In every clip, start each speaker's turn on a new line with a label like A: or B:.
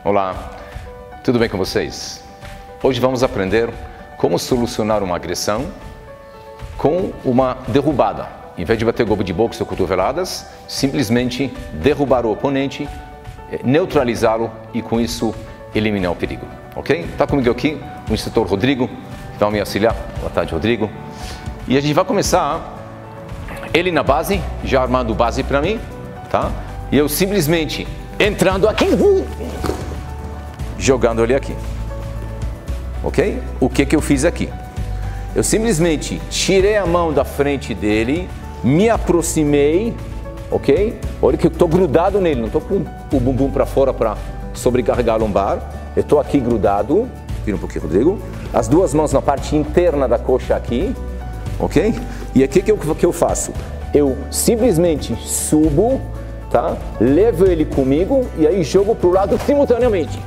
A: Olá, tudo bem com vocês? Hoje vamos aprender como solucionar uma agressão com uma derrubada. Em vez de bater golpe de boxe ou cotoveladas, simplesmente derrubar o oponente, neutralizá-lo e com isso eliminar o perigo. Ok? Está comigo aqui o instrutor Rodrigo, que vai me auxiliar. Boa tarde, Rodrigo. E a gente vai começar ele na base, já armando base para mim, tá? E eu simplesmente entrando aqui, jogando ele aqui. Ok? O que eu fiz aqui? Eu simplesmente tirei a mão da frente dele, me aproximei, ok? Olha que eu estou grudado nele, não estou com o bumbum para fora para sobrecarregar a lombar. Eu estou aqui grudado, vira um pouquinho, Rodrigo. As duas mãos na parte interna da coxa aqui, ok? E aqui que eu faço? Eu simplesmente subo, tá? Levo ele comigo e aí jogo para o lado simultaneamente.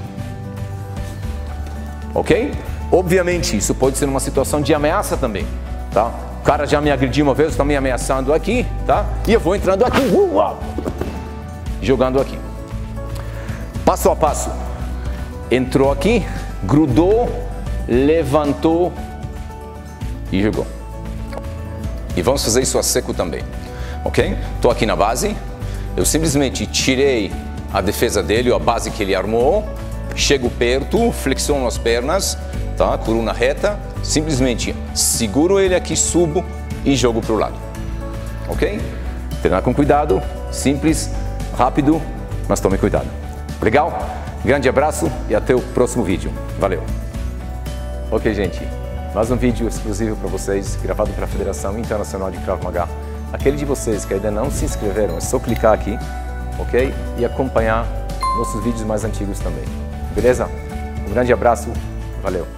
A: Ok? Obviamente, isso pode ser uma situação de ameaça também, tá? O cara já me agrediu uma vez, está me ameaçando aqui, tá? E eu vou entrando aqui, jogando aqui. Passo a passo. Entrou aqui, grudou, levantou e jogou. E vamos fazer isso a seco também, ok? Estou aqui na base, eu simplesmente tirei a defesa dele, a base que ele armou, chego perto, flexiono as pernas, tá? Coluna reta, simplesmente seguro ele aqui, subo e jogo para o lado, ok? Treinar com cuidado, simples, rápido, mas tome cuidado. Legal? Grande abraço e até o próximo vídeo. Valeu! Ok, gente, mais um vídeo exclusivo para vocês, gravado para a Federação Internacional de Krav Maga. Aquele de vocês que ainda não se inscreveram, é só clicar aqui, ok? E acompanhar nossos vídeos mais antigos também. Beleza? Um grande abraço, valeu!